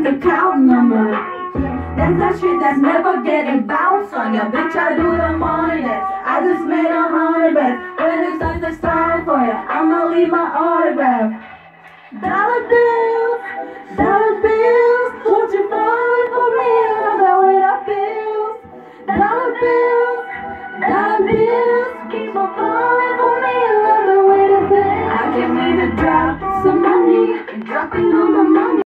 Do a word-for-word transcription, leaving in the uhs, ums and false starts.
the count number. That's that shit that's never getting bounced on ya. Bitch, I do the money dance. I just made a hundred bands. When it's like this time for ya, I'ma leave my autograph. Dollar bills, dollar bills, won't you fall for me? I know that way that feels. Dollar bills, dollar bills, keep on falling for me. I love the way that feels. I can need to drop some money and dropping on